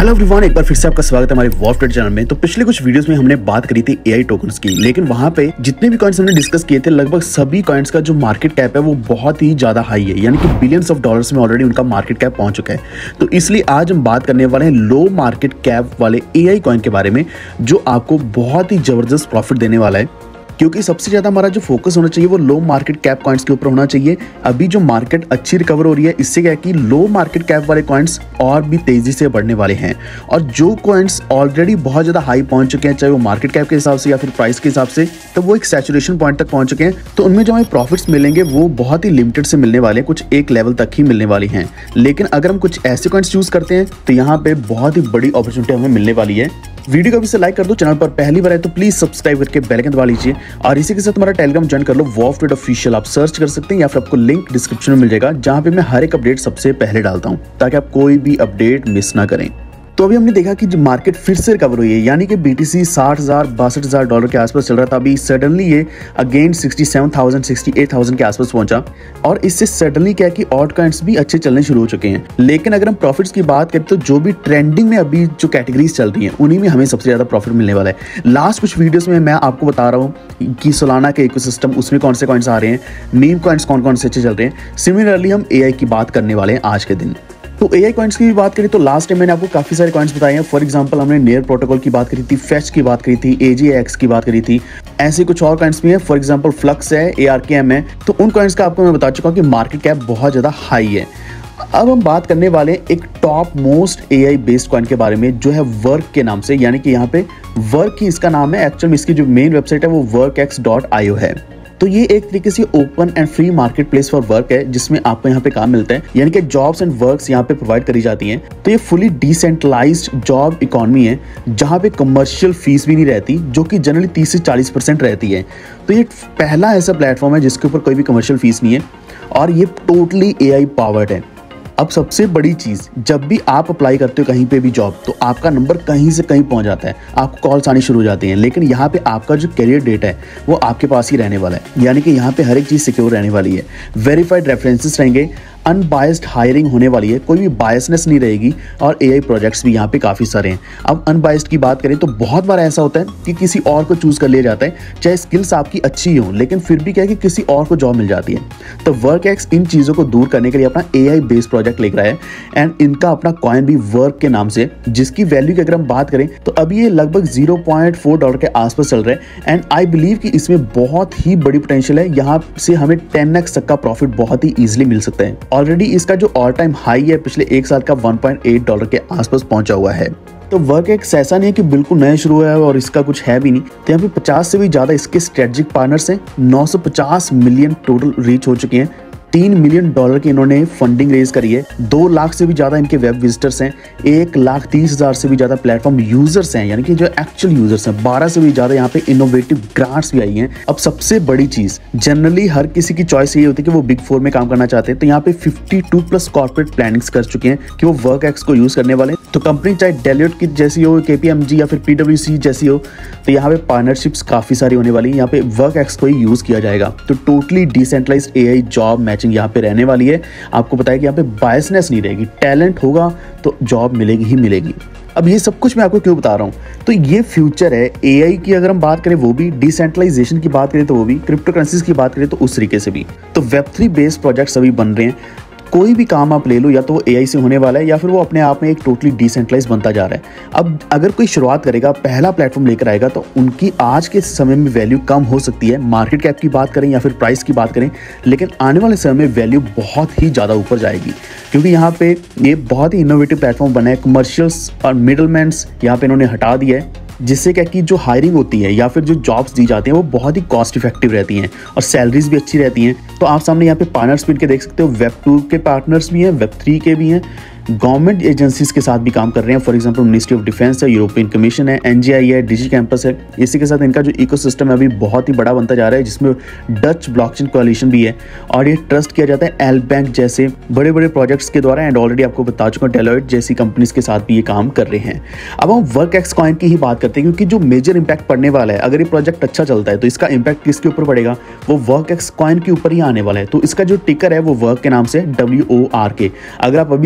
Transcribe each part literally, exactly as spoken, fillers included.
Hello everyone, एक बार फिर से आपका स्वागत है हमारे वॉफ ट्रेड चैनल में। तो पिछले कुछ वीडियोस में हमने बात करी थी एआई टोकन्स की, लेकिन वहां पे जितने भी कॉइन्स हमने डिस्कस किए थे लगभग सभी कॉइन्स का जो मार्केट कैप है वो बहुत ही ज्यादा हाई है, यानी कि बिलियंस ऑफ डॉलर्स में ऑलरेडी उनका मार्केट कैप पहुंच चुका है। तो इसलिए आज हम बात करने वाले हैं लो मार्केट कैप वाले एआई कॉइन के बारे में, जो आपको बहुत ही जबरदस्त प्रॉफिट देने वाला है। क्योंकि सबसे ज्यादा हमारा जो फोकस होना चाहिए वो लो मार्केट कैप कॉइन्स के ऊपर होना चाहिए। अभी जो मार्केट अच्छी रिकवर हो रही है, इससे क्या है कि लो मार्केट कैप वाले कॉइन्स और भी तेजी से बढ़ने वाले हैं, और जो कॉइन्स ऑलरेडी बहुत ज्यादा हाई पहुंच चुके हैं, चाहे वो मार्केट कैप के हिसाब से या फिर प्राइस के हिसाब से, तो वो एक सैचुरेशन पॉइंट तक पहुंच चुके हैं। तो उनमें जो हमें प्रॉफिट्स मिलेंगे वो बहुत ही लिमिटेड से मिलने वाले हैं, कुछ एक लेवल तक ही मिलने वाली हैं। लेकिन अगर हम कुछ ऐसे कॉइन्स चूज करते हैं तो यहाँ पे बहुत ही बड़ी अपॉर्चुनिटी हमें मिलने वाली है। वीडियो को अभी से लाइक कर दो, चैनल पर पहली बार है तो प्लीज सब्सक्राइब करके बेल आइकन दबा लीजिए, और इसी के साथ हमारा टेलीग्राम ज्वाइन कर लो, वॉफ ट्रेड ऑफिशियल। आप सर्च कर सकते हैं या फिर आपको लिंक डिस्क्रिप्शन में मिल जाएगा, जहां पे मैं हर एक अपडेट सबसे पहले डालता हूं, ताकि आप कोई भी अपडेट मिस ना करें। तो अभी हमने देखा कि जो मार्केट फिर से रिकवर हुई है, यानी कि बीटीसी साठ हजार बासठ हजार डॉलर के आसपास चल रहा था, अभी सडनली ये again sixty seven thousand sixty eight thousand के आसपास पहुंचा, और इससे सडनली क्या है कि ऑल्ट कॉइन्स भी अच्छे चलने शुरू हो चुके हैं। लेकिन अगर हम प्रॉफिट्स की बात करें तो जो भी ट्रेंडिंग में अभी जो कैटेगरीज चल रही हैं उन्हीं में हमें सबसे ज्यादा प्रॉफिट मिलने वाला है। लास्ट कुछ वीडियोस में मैं आपको बता रहा हूँ कि सोलाना के इकोसिस्टम, उसमें कौन से कॉइन्स आ रहे हैं, मीम कॉइन्स कौन कौन से अच्छे चल रहे हैं। सिमिलरली हम एआई की बात करने वाले हैं आज के दिन। तो एआई कॉइन्स की भी बात करें तो लास्ट टाइम मैंने आपको काफी सारे कॉइन्स बताए हैं। फॉर एग्जांपल हमने नेयर प्रोटोकॉल की बात करी थी, फेच की बात करी थी, एजीएक्स की बात करी थी, ऐसे कुछ और कॉइन्स भी हैं। फॉर एग्जांपल फ्लक्स है, एआरकेएम है। तो उन कॉइन्स का आपको मैं बता चुका हूं कि मार्केट कैप बहुत ज्यादा हाई है। अब हम बात करने वाले हैं एक top most AI based coin के बारे में, जो है वर्क के नाम से, यानी कि यहाँ पे वर्क ही इसका नाम है। एक्चुअली इसकी जो मेन वेबसाइट है वो work X dot I O है। तो ये एक तरीके से open and free market place for work है, जिसमें आपको यहाँ पे काम मिलता है, यानी कि जॉब्स एंड वर्क्स यहाँ पे प्रोवाइड करी जाती हैं। तो ये फुली डिसेंट्रलाइज्ड जॉब इकोनॉमी है, जहाँ पे कमर्शियल फीस भी नहीं रहती, जो कि जनरली तीस से चालीस परसेंट रहती है। तो ये पहला ऐसा प्लेटफॉर्म है जिसके ऊपर कोई भी कमर्शियल फीस नहीं है, और ये टोटली एआई पावर्ड है। अब सबसे बड़ी चीज, जब भी आप अप्लाई करते हो कहीं पे भी जॉब, तो आपका नंबर कहीं से कहीं पहुंच जाता है, आपको कॉल्स आनी शुरू हो जाती हैं। लेकिन यहाँ पे आपका जो करियर डेटा है वो आपके पास ही रहने वाला है, यानी कि यहाँ पे हर एक चीज सिक्योर रहने वाली है। वेरीफाइड रेफरेंसेस रहेंगे, अनबायस्ड हायरिंग होने वाली है, कोई भी बायसनेस नहीं रहेगी, और एआई प्रोजेक्ट्स भी यहाँ पे काफी सारे हैं। अब अनबायस्ड की बात करें तो बहुत बार ऐसा होता है कि किसी और को चूज कर लिया जाता है, चाहे स्किल्स आपकी अच्छी हो, लेकिन फिर भी क्या है कि किसी और को जॉब मिल जाती है। तो वर्क एक्स इन चीजों को दूर करने के लिए अपना एआई बेस्ड प्रोजेक्ट लेकर आया है, एंड इनका अपना कॉइन भी वर्क के नाम से, जिसकी वैल्यू की अगर हम बात करें तो अभी ये लगभग जीरो पॉइंट फोर डॉलर के आसपास चल रहा है। एंड आई बिलीव कि इसमें बहुत ही बड़ी पोटेंशियल है, यहाँ से हमें टेन एक्स तक का प्रॉफिट बहुत ही इजिली मिल सकता है। ऑलरेडी इसका जो ऑल टाइम हाई है पिछले एक साल का वन पॉइंट एट डॉलर के आसपास पहुंचा हुआ है। तो वर्क एक्स ऐसा नहीं है कि बिल्कुल नया शुरू हुआ है और इसका कुछ है भी नहीं। तो यहाँ पे पचास से भी ज्यादा इसके स्ट्रेटेजिक पार्टनर्स हैं, नौ सौ पचास मिलियन टोटल रीच हो चुके हैं, तीन मिलियन डॉलर की इन्होंने फंडिंग रेज करी है, दो लाख से भी ज्यादा इनके वेब विजिटर्स हैं, एक लाख तीस हजार से भी ज्यादा प्लेटफॉर्म यूजर्स हैं, यानी कि जो एक्चुअल यूजर्स हैं, बारह से भी ज्यादा यहाँ पे इनोवेटिव ग्रांट्स भी आई हैं। अब सबसे बड़ी चीज, जनरली हर किसी की चॉइस ये होती है कि वो बिग फोर में काम करना चाहते हैं। तो यहाँ पे बावन प्लस कॉर्पोरेट प्लानिंग्स कर चुके हैं कि वो वर्क एक्स को यूज करने वाले हैं। तो कंपनी चाहे डेलोइट की जैसी हो, केपीएमजी या फिर पीडब्ल्यूसी जैसी हो, तो यहाँ पे पार्टनरशिप्स काफी सारी होने वाली है, यहाँ पे वर्क एक्स को ही यूज किया जाएगा। तो totally decentralised AI job matching यहाँ पे रहने वाली है। आपको बताया कि यहाँ पे बायसनेस नहीं रहेगी, टैलेंट होगा तो जॉब मिलेगी ही मिलेगी। अब ये सब कुछ मैं आपको क्यों बता रहा हूँ, तो ये फ्यूचर है एआई की। अगर हम बात करें वो भी, डिसेंट्रलाइजेशन की बात करें तो वो भी, क्रिप्टो करेंसीज की बात करें तो उस तरीके से भी। तो वेब थ्री बेस्ड प्रोजेक्ट्स अभी बन रहे हैं। कोई भी काम आप ले लो, या तो वो एआई से होने वाला है या फिर वो अपने आप में एक टोटली डिसेंट्रलाइज बनता जा रहा है। अब अगर कोई शुरुआत करेगा, पहला प्लेटफॉर्म लेकर आएगा, तो उनकी आज के समय में वैल्यू कम हो सकती है, मार्केट कैप की बात करें या फिर प्राइस की बात करें, लेकिन आने वाले समय में वैल्यू बहुत ही ज़्यादा ऊपर जाएगी, क्योंकि यहाँ पे ये बहुत ही इनोवेटिव प्लेटफॉर्म बना है। कमर्शियल्स और मिडलमैन्स यहाँ पे इन्होंने हटा दिया है, जिससे क्या कि जो हायरिंग होती है या फिर जो जॉब्स दी जाती हैं वो बहुत ही कॉस्ट इफेक्टिव रहती हैं, और सैलरीज भी अच्छी रहती हैं। तो आप सामने यहाँ पे पार्टनर्स भी इनके देख सकते हो, वेब टू के पार्टनर्स भी हैं, वेब थ्री के भी हैं, गवर्नमेंट एजेंसीज के साथ भी काम कर रहे हैं। For example ministry of defence है, यूरोपियन कमीशन है, एनजीआई है, डिजी कैंपस है। इसी के साथ इनका जो इकोसिस्टम है अभी बहुत ही बड़ा बनता जा रहा है, जिसमें डच ब्लॉकचेन कोलिशन भी है, और ये ट्रस्ट किया जाता है एल बैंक जैसे बड़े बड़े प्रोजेक्ट्स के द्वारा। एंड ऑलरेडी आपको बता चुका हूं डेलोइट जैसी कंपनीज के साथ भी ये काम कर रहे हैं। अब हम वर्क एक्स कॉइन की ही बात करते हैं, क्योंकि जो मेजर इंपैक्ट पड़ने वाला है, अगर ये प्रोजेक्ट अच्छा चलता है तो इसका इंपैक्ट किसके ऊपर पड़ेगा, वो वर्क एक्स कॉइन के ऊपर ही आने वाला है। तो इसका जो टिकर है वो वर्क के नाम से डब्ल्यू ओ आर के। अगर आप अभी सर्च करोगे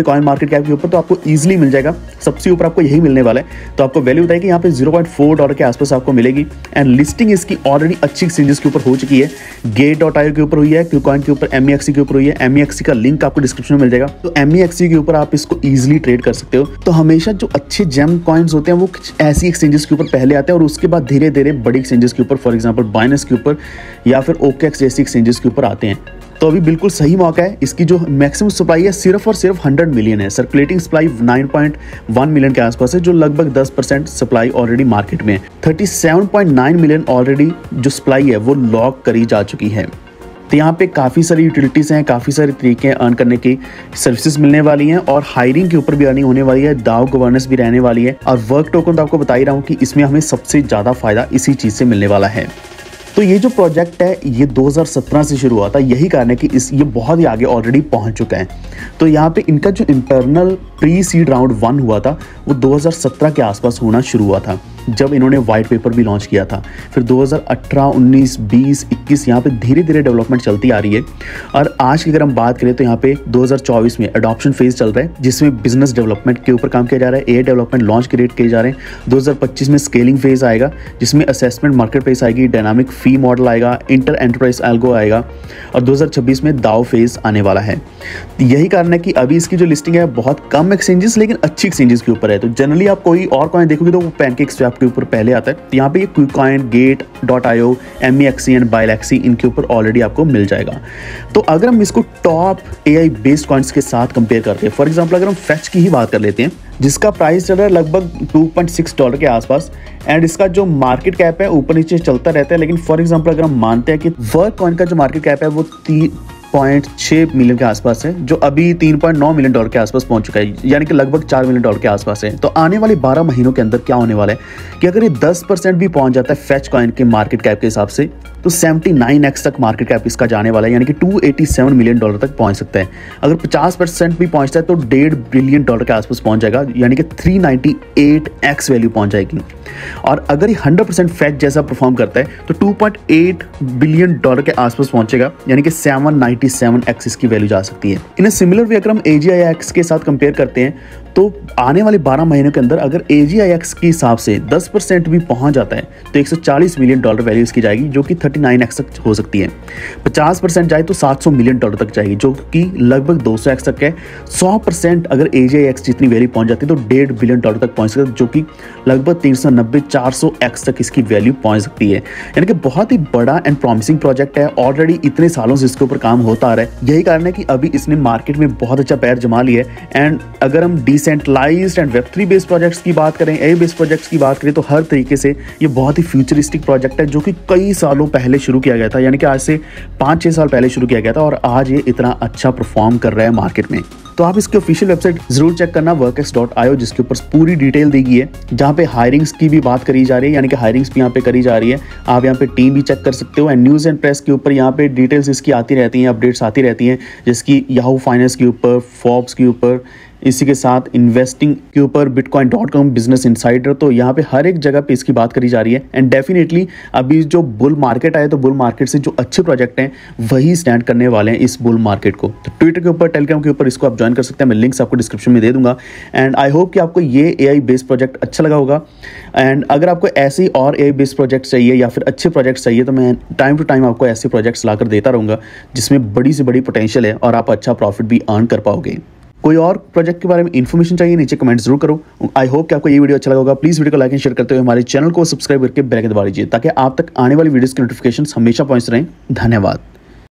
हुए कॉइन मार्केट कैप के ऊपर तो आपको ईजिली मिल जाएगा, सबसे ऊपर आपको यही मिलने वाला है। तो आपको वैल्यू बताइए कि यहाँ पे जीरो पॉइंट फोर डॉलर के आसपास आपको मिलेगी एंड लिस्टिंग इसकी ऑलरेडी अच्छी एक्सचेंजेस के ऊपर हो चुकी है। गेट डॉट आई ओ के ऊपर हुई है, क्यूकॉइन के ऊपर, एम ई एक्स सी के ऊपर हुई है। एम ई एक्स सी का लिंक आपको डिस्क्रिप्शन में मिल जाएगा। तो एम ई एक्स सी के ऊपर आप इसको ईजिली ट्रेड कर सकते हो। तो हमेशा जो अच्छे जेम कॉइन्स होते हैं वो ऐसी एक्सचेंजेस के ऊपर पहले आते हैं और उसके बाद धीरे धीरे बड़ी एक्सचेंजेस के ऊपर, फॉर एग्जांपल बाइनेंस के ऊपर या फिर ओकेएक्स जैसी एक्सचेंजेस के ऊपर आते हैं। तो अभी बिल्कुल सही मौका है। इसकी जो मैक्सिमम सप्लाई है सिर्फ और सिर्फ हंड्रेड मिलियन है। Circulating supply nine point one million के आसपास है, जो लगभग ten percent supply already market में है। Thirty seven point nine million already जो सप्लाई है वो लॉक करी जा चुकी है। तो यहाँ पे काफ़ी सारी यूटिलिटीज़ हैं, काफ़ी सारे तरीके हैं अर्न करने की, सर्विसेज मिलने वाली हैं और हायरिंग के ऊपर भी अर्निंग होने वाली है। दाव गवर्नेंस भी रहने वाली है और वर्क टोकन तो आपको बता ही रहा हूँ कि इसमें हमें सबसे ज़्यादा फायदा इसी चीज़ से मिलने वाला है। तो ये जो प्रोजेक्ट है ये दो हज़ार सत्रह से शुरू हुआ था, यही कारण है कि इस ये बहुत ही आगे ऑलरेडी पहुंच चुका है। तो यहाँ पे इनका जो internal pre seed round one हुआ था वो दो हज़ार सत्रह के आसपास होना शुरू हुआ था, जब इन्होंने वाइट पेपर भी लॉन्च किया था। फिर दो हज़ार अठारह, उन्नीस, बीस, इक्कीस यहाँ पे धीरे धीरे डेवलपमेंट चलती आ रही है। और आज की अगर हम बात करें तो यहाँ पे दो हज़ार चौबीस में अडॉप्शन फेज चल रहा है, जिसमें बिजनेस डेवलपमेंट के ऊपर काम किया जा रहा है, एआई डेवलपमेंट लॉन्च क्रिएट किए जा रहे हैं। दो हज़ार पच्चीस में स्केलिंग फेज आएगा, जिसमें असेसमेंट मार्केट प्लेस आएगी, डायनामिक फी मॉडल आएगा, इंटर एंटरप्राइज एल्गो आएगा और दो हज़ार छब्बीस में दाव फेज आने वाला है। यही कारण है कि अभी इसकी जो लिस्टिंग है बहुत कम एक्सचेंजेस लेकिन अच्छी एक्सचेंजेस के ऊपर है। तो जनरली आप कोई और कॉइन देखोगे तो वो पैनकेक स्वैप के ऊपर पहले आता है। तो यहाँ पे ये KuCoin, Gate dot I O, M E X C and Bilaxy इनके ऊपर ऑलरेडी आपको मिल जाएगा। तो अगर हम इसको टॉप एआई बेस्ड कॉइन्स के साथ कंपेयर करते हैं, फॉर एग्जांपल अगर हम फेच की ही बात कर लेते हैं, जिसका प्राइस चल रहा है लगभग टू पॉइंट सिक्स डॉलर के आसपास एंड इसका जो मार्केट कैप है ऊपर नीचे चलता रहता है। लेकिन फॉर एग्जांपल अगर हम मानते हैं कि वर्क कॉइन का जो मार्केट कैप है वो तीन पॉइंट छह मिलियन के आसपास है, जो अभी तीन पॉइंट नौ मिलियन डॉलर के आसपास पहुंच चुका है, यानी कि लगभग चार मिलियन डॉलर के आसपास है। तो आने वाले बारह महीनों के अंदर क्या होने वाला है कि अगर ये दस परसेंट भी पहुंच जाता है फेच कॉइन के मार्केट कैप के हिसाब से, तो सेवेंटी नाइन एक्स तक मार्केट कैप इसका जाने वाला है, यानी कि two eighty seven million dollar तक पहुंच सकता है। अगर पचास परसेंट भी पहुंचता है तो डेढ़ बिलियन डॉलर के आसपास पहुंच जाएगा, यानी कि three ninety eight X value पहुंच जाएगी। और अगर ये हंड्रेड परसेंट फेच जैसा परफॉर्म करता है तो two point eight billion dollar के आसपास पहुंचेगा, यानी कि सेवन नाइंटी सेवन एक्स इसकी वैल्यू जा सकती है। इन सिमिलर वे अगर हम ए जी आई एक्स के साथ कंपेयर करते हैं तो आने वाले बारह महीनों के अंदर अगर ए जी आई एक्स के हिसाब से दस परसेंट भी पहुंच जाता है तो एक सौ चालीस मिलियन डॉलर वैल्यू इसकी जाएगी, जो कि थर्टी नाइन एक्स तक हो सकती है। पचास परसेंट जाए तो सात सौ मिलियन डॉलर तक जाएगी, जो कि लगभग दो सौ एक्स तक है। सौ परसेंट अगर ए जी आई एक्स जितनी वैल्यू पहुंच जाती है तो डेढ़ बिलियन डॉलर तक पहुंच सकता है, जो कि लगभग तीन सौ नब्बे चार सौ एक्स तक इसकी वैल्यू पहुंच सकती है। यानी कि बहुत ही बड़ा एंड प्रॉमिसिंग प्रोजेक्ट है, ऑलरेडी इतने सालों से इसके ऊपर काम होता आ रहा है। यही कारण है कि अभी इसने मार्केट में बहुत अच्छा पैर जमा लिया है। एंड अगर हम decentralised and web three based projects की बात करें, ए बेस्ड प्रोजेक्ट्स की बात करें, तो हर तरीके से ये बहुत ही फ्यूचरिस्टिक प्रोजेक्ट है, जो कि कई सालों पहले शुरू किया गया था, यानी कि आज से पाँच छः साल पहले शुरू किया गया था और आज ये इतना अच्छा परफॉर्म कर रहा है मार्केट में। तो आप इसकी ऑफिशियल वेबसाइट जरूर चेक करना, वर्केक्स डॉट आई ओ, जिसके ऊपर पूरी डिटेल दी गई है, जहाँ पे हायरिंग्स की भी बात करी जा रही है, यानी कि हायरिंग्स भी यहाँ पे करी जा रही है। आप यहाँ पे टीम भी चेक कर सकते हो एंड न्यूज़ एंड प्रेस के ऊपर यहाँ पे डिटेल्स इसकी आती रहती हैं, अपडेट्स आती रहती हैं, जिसकी याहू फाइनेंस के ऊपर, फोर्ब्स के ऊपर, इसी के साथ इन्वेस्टिंग के ऊपर Bitcoin dot com, Business Insider. तो यहाँ पे हर एक जगह पे इसकी बात करी जा रही है। एंड डेफिनेटली अभी जो बुल मार्केट आए तो बुल मार्केट से जो अच्छे प्रोजेक्ट हैं वही स्टैंड करने वाले हैं इस बुल मार्केट को। तो ट्विटर के ऊपर, टेलीग्राम के ऊपर इसको आप ज्वाइन कर सकते हैं, मैं लिंक्स आपको डिस्क्रिप्शन में दे दूंगा। एंड आई होप कि आपको ये ए आई बेस्ड प्रोजेक्ट अच्छा लगा होगा। एंड अगर आपको ऐसे और ए आई बेस्ड प्रोजेक्ट चाहिए या फिर अच्छे प्रोजेक्ट चाहिए तो मैं टाइम टू टाइम आपको ऐसे प्रोजेक्ट्स लाकर देता रहूँगा, जिसमें बड़ी से बड़ी पोटेंशियल है और आप अच्छा प्रॉफिट भी अर्न कर पाओगे। कोई और प्रोजेक्ट के बारे में इन्फॉर्मेशन चाहिए, नीचे कमेंट जरूर करो। आई होप कि आपको ये वीडियो अच्छा लगा होगा। प्लीज़ वीडियो को लाइक एंड शेयर करते हुए हमारे चैनल को सब्सक्राइब करके बेल आइकन दबा दीजिए, ताकि आप तक आने वाली वीडियोस के नोटिफिकेशंस हमेशा पहुंचते रहें। धन्यवाद।